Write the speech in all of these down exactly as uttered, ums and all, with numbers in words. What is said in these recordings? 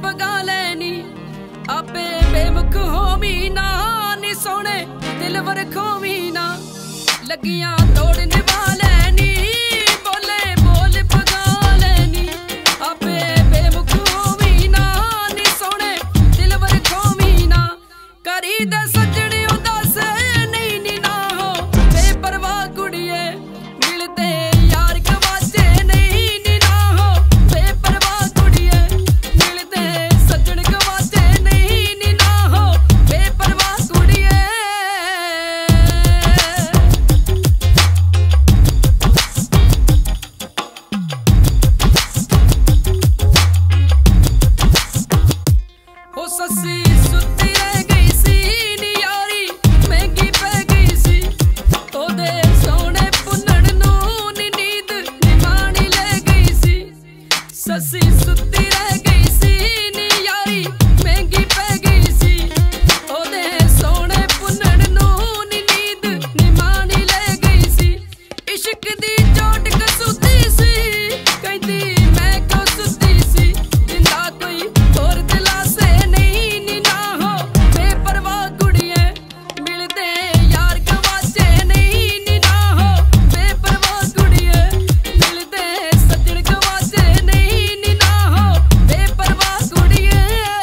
पगा लैनी आपे बेमुख होवी ना नी सोने दिल वर खोवी ना लगियां तोड़ने वाले नी बोले बोल पगा लैनी आपे बेमुख होवी ना नी सोने दिल वर खोवी ना करी दे सजने उदास नहीं नी ना हो बेपरवाह कुड़िए मिलते यार गवाचे नहीं नी ना हो बेपरवाह कुड़िए मिलते सजन गवाचे नहीं नी ना हो बेपरवाह कुड़िए हो ससी सुती रह गई सी नी यारी महंगी पै गई सी ओदे सोने पुन्नड़ नूं नी नींद निमाणी ले गई सी ससी सुती रह गई सी नी यारी महंगी पै गई सी ओदे सोने पुन्नड़ नूं नी नींद निमाणी ले गई सी इश्क दी चोट कसूती सी कहती मैं क्यों सुती सी जिंदा कोई होर दिलासे नहीं नी ना हो बेपरवाह कुड़िए मिलते यार गवाचे नहीं नी ना हो बेपरवाह कुड़िए मिलते सजन गवाचे नहीं नी ना हो बेपरवाह कुड़िए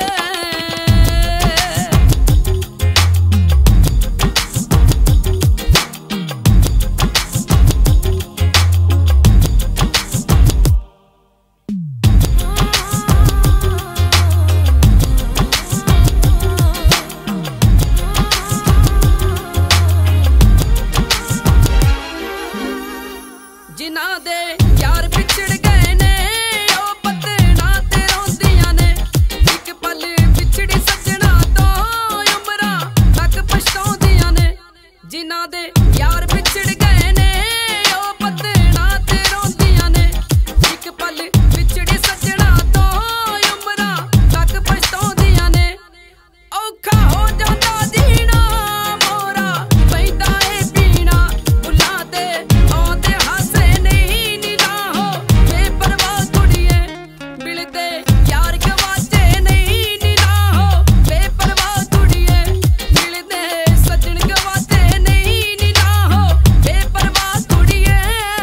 जिन्ना दे यार पिछड़ गए ने ओ पत्ते ना ते रोंदियां ने एक पल पिछड़ी सजना तो उमरां तक पछताउंदियां ने जिन्ना दे यार पिछड़ गए ने ओ पत्ते ना ते रोंदियां ने एक पल पिछड़ी सजना तो उमरां तक पछताउंदियां ने औखा हो जांदा जीना मोरा पैंदा ए पीना भुल्लां ते आउंदे हासे नहीं नी ना हो बेपरवाह कुड़िए मिलते यार गवाचे नहीं नी ना हो बेपरवाह कुड़िए मिलते सजन गवाचे नहीं नी ना हो बेपरवाह कुड़िए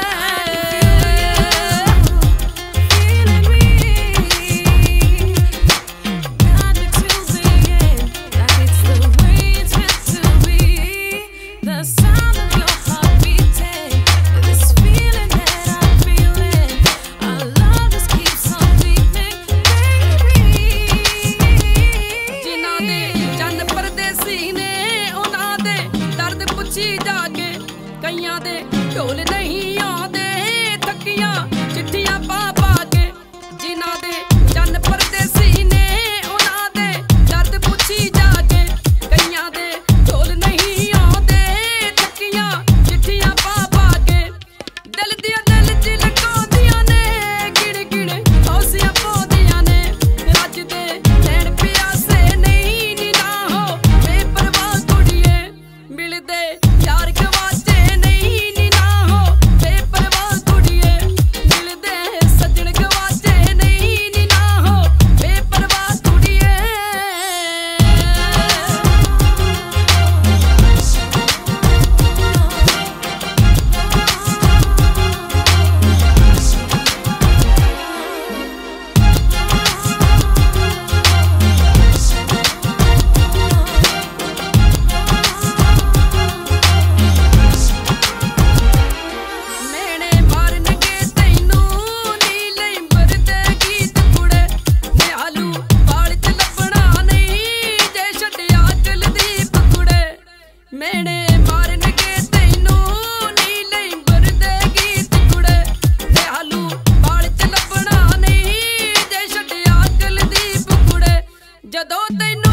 The sound of your heart beating, this feeling that I'm feeling, our love just keeps on deepening, baby. जिन्ना दे चंद परदेसी ने उन्हां दे दर्द पुछी जाके कईयां दे ढोल नहीं आउंदे थकियां चिट्ठियां पा पा के जिन्ना दे चंद परदेसी ने उन्हां दे दर्द पुछी जाके कईयां दे ढोल नहीं आउंदे थकियां चिट्ठियां पा पा के दिल दियां दिल च लगाउंदियां ने गिण गिण हौसियां पाउंदियां ने रजदे नैन प्यासे नहीं नी ना हो बेपरवाह कुड़िए मिलदे यार गवाचे नहीं नी ना हो बेपरवाह कुड़िए मिलदे सजन गवाचे नहीं नी ना हो बेपरवाह कुड़िए मेने मारनगे तैनू नी लैंबर दे गीत कुड़े निहालू बाल च लभना नहीं जे छड्डिया कुलदीप कुड़े मेने मारनगे तैनू नी लैंबर दे गीत कुड़े निहालू बाल च लभना नहीं जे छड्डिया कुलदीप कुड़े जदों तैनू